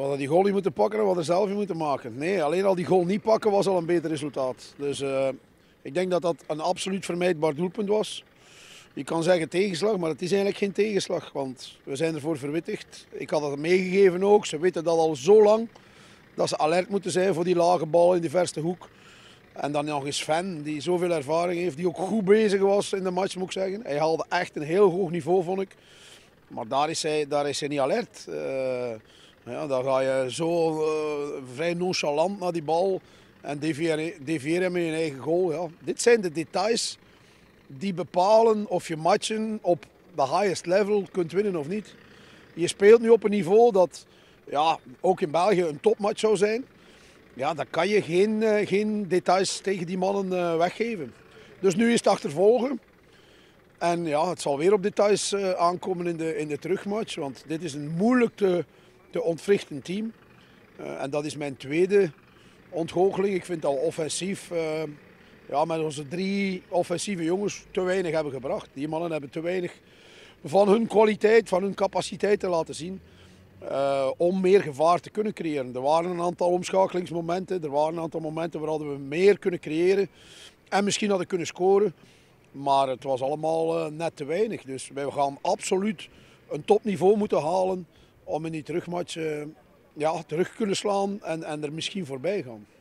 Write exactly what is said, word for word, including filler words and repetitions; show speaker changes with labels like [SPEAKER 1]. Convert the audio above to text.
[SPEAKER 1] hadden die goal niet moeten pakken en we hadden er zelf in moeten maken. Nee, alleen al die goal niet pakken was al een beter resultaat. Dus uh, ik denk dat dat een absoluut vermijdbaar doelpunt was. Je kan zeggen tegenslag, maar het is eigenlijk geen tegenslag, want we zijn ervoor verwittigd. Ik had het meegegeven ook, ze weten dat al zo lang, dat ze alert moeten zijn voor die lage bal in de verste hoek. En dan nog eens Sven, die zoveel ervaring heeft, die ook goed bezig was in de match, moet ik zeggen. Hij haalde echt een heel hoog niveau, vond ik. Maar daar is hij, daar is hij niet alert. Uh, ja, dan ga je zo uh, vrij nonchalant naar die bal en devieer hem in je eigen goal. Ja. Dit zijn de details die bepalen of je matchen op de highest level kunt winnen of niet. Je speelt nu op een niveau dat ja, ook in België een topmatch zou zijn. Ja, dan kan je geen, uh, geen details tegen die mannen uh, weggeven. Dus nu is het achtervolgen. En ja, het zal weer op details uh, aankomen in de, in de terugmatch. Want dit is een moeilijk te, te ontwrichten team. Uh, en dat is mijn tweede ontgoocheling. Ik vind al offensief, uh, ja, met onze drie offensieve jongens te weinig hebben gebracht. Die mannen hebben te weinig van hun kwaliteit, van hun capaciteit te laten zien. Uh, om meer gevaar te kunnen creëren. Er waren een aantal omschakelingsmomenten, er waren een aantal momenten waar hadden we meer kunnen creëren en misschien hadden kunnen scoren, maar het was allemaal uh, net te weinig. Dus wij gaan absoluut een topniveau moeten halen om in die terugmatch uh, ja, terug te kunnen slaan en, en er misschien voorbij gaan.